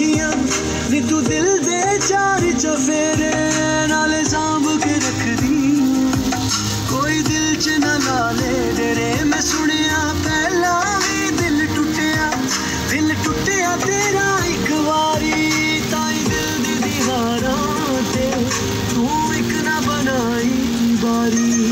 अखियां नी तू दिल दे चार चफेरे नाल सांभ के रख दी। कोई दिल च न ला ले डेरे, मैं सुनिया पहला भी दिल टुटिया तेरा एक वारी। ताई दिल दी दीवारां ते तू एक ना बनाई बारी।